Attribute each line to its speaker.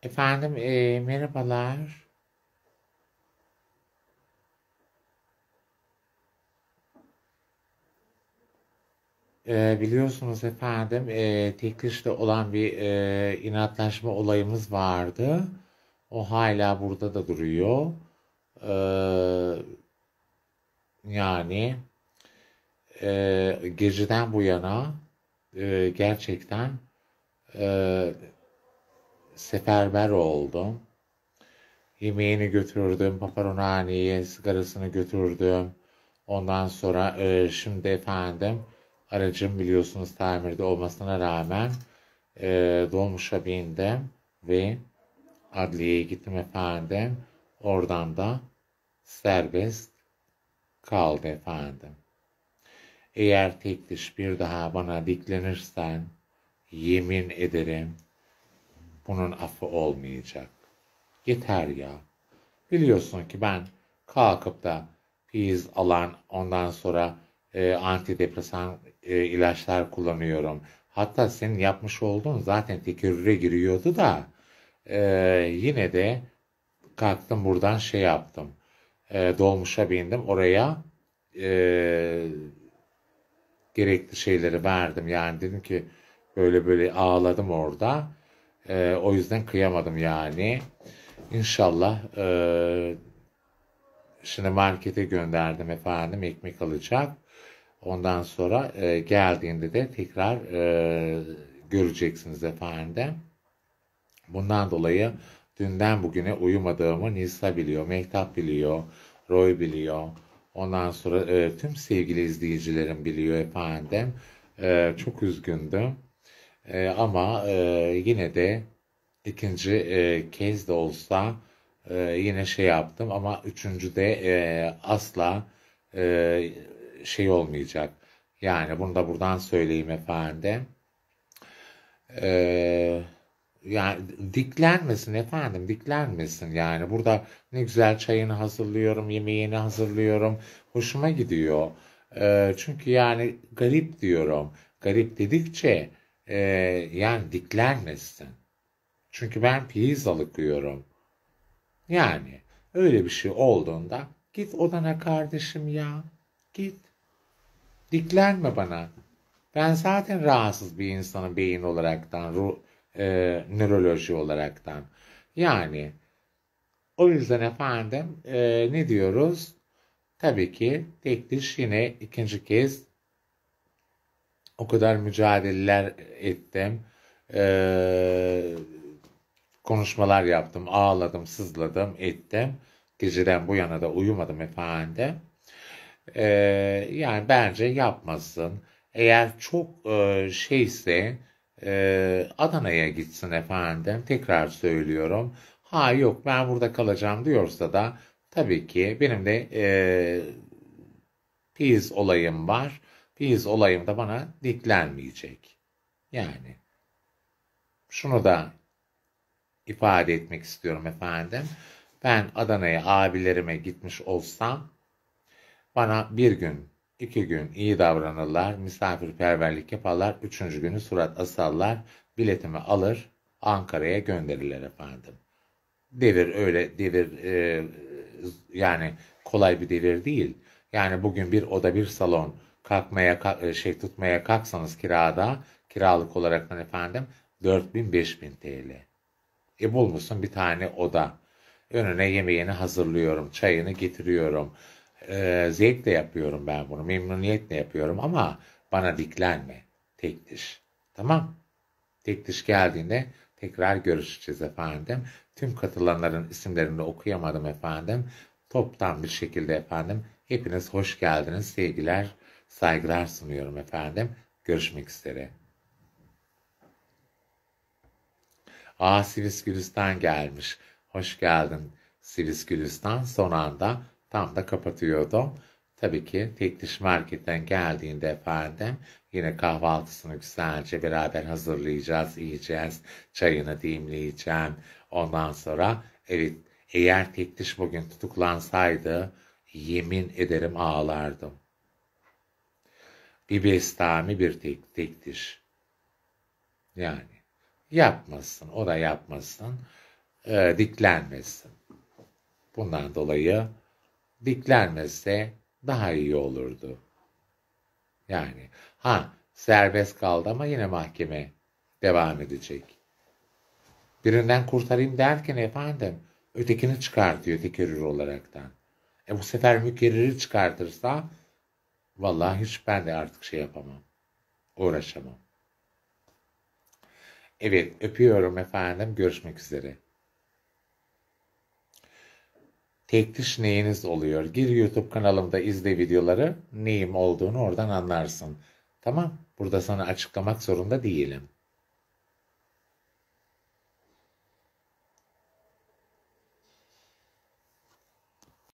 Speaker 1: Efendim, merhabalar. Biliyorsunuz efendim, Tekliş'te olan bir inatlaşma olayımız vardı. O hala burada da duruyor. E, yani geceden bu yana gerçekten e, seferber oldum. Yemeğini götürdüm, paparonaniye, sigarasını götürdüm. Ondan sonra şimdi efendim aracım biliyorsunuz tamirde olmasına rağmen dolmuşa bindim ve adliyeye gittim efendim. Oradan da serbest kaldı efendim. Eğer tek diş bir daha bana diklenirsen yemin ederim bunun affı olmayacak. Yeter ya. Biliyorsun ki ben kalkıp da fiiz alan ondan sonra antidepresan ilaçlar kullanıyorum. Hatta senin yapmış olduğun zaten tekerrüre giriyordu da e, yine de kalktım buradan şey yaptım. Dolmuşa bindim oraya e, gerekli şeyleri verdim. Yani dedim ki böyle böyle ağladım orada. O yüzden kıyamadım yani. İnşallah şimdi markete gönderdim efendim ekmek alacak. Ondan sonra geldiğinde de tekrar göreceksiniz efendim. Bundan dolayı dünden bugüne uyumadığımı Nisa biliyor, Mehtap biliyor, Roy biliyor. Ondan sonra tüm sevgili izleyicilerim biliyor efendim. Çok üzgündüm. Ama yine de ikinci kez de olsa yine şey yaptım ama üçüncü de asla e, şey olmayacak. Yani bunu da buradan söyleyeyim efendim. E, yani diklenmesin efendim, diklenmesin. Yani burada ne güzel çayını hazırlıyorum, yemeğini hazırlıyorum. Hoşuma gidiyor. Çünkü yani garip diyorum. Garip dedikçe yani diklenmesin. Çünkü ben piyiz alıkıyorum. Yani öyle bir şey olduğunda git odana kardeşim ya. Git. Diklenme bana. Ben zaten rahatsız bir insanım beyin olaraktan, nöroloji olaraktan. Yani o yüzden efendim ne diyoruz? Tabii ki tek diş yine ikinci kez o kadar mücadeleler ettim. E, konuşmalar yaptım, ağladım, sızladım, ettim. Geceden bu yana da uyumadım efendim. Ee, yani bence yapmasın. Eğer çok şeyse Adana'ya gitsin efendim. Tekrar söylüyorum. Ha yok ben burada kalacağım diyorsa da tabii ki benim de piyiz olayım var. Piyiz olayım da bana diklenmeyecek. Yani şunu da ifade etmek istiyorum efendim. Ben Adana'ya abilerime gitmiş olsam bana bir gün, iki gün iyi davranırlar, misafirperverlik yaparlar, üçüncü günü surat asarlar, biletimi alır, Ankara'ya gönderirler efendim. Devir öyle devir yani kolay bir devir değil. Yani bugün bir oda bir salon şey tutmaya kalksanız kiralık olaraktan efendim 4.000 5.000 TL. Bulmuşsun bir tane oda. Önüne yemeğini hazırlıyorum, çayını getiriyorum. Zevkle yapıyorum ben bunu, memnuniyetle yapıyorum ama bana diklenme. Tek diş. Tamam. Tek diş geldiğinde tekrar görüşeceğiz efendim. Tüm katılanların isimlerini okuyamadım efendim. Toptan bir şekilde efendim. Hepiniz hoş geldiniz. Sevgiler, saygılar sunuyorum efendim. Görüşmek üzere. Sivis Gülistan gelmiş. Hoş geldin Sivis Gülistan. Son anda tam da kapatıyordum. Tabii ki tek diş marketten geldiğinde efendim yine kahvaltısını güzelce beraber hazırlayacağız, yiyeceğiz. Çayını demleyeceğim. Ondan sonra evet eğer tek diş bugün tutuklansaydı yemin ederim ağlardım. Bir bestami bir tek diş. Yani yapmasın, o da yapmasın. diklenmesin. Bundan dolayı diklenmese daha iyi olurdu. Yani serbest kaldı ama yine mahkeme devam edecek. Birinden kurtarayım derken efendim ötekini çıkartıyor tekerrür olaraktan. Bu sefer mükerriri çıkartırsa vallahi hiç ben de artık şey yapamam. Uğraşamam. Evet, öpüyorum efendim. Görüşmek üzere. Tek diş neyiniz oluyor? Gir YouTube kanalımda izle videoları. Neyim olduğunu oradan anlarsın. Tamam. Burada sana açıklamak zorunda değilim.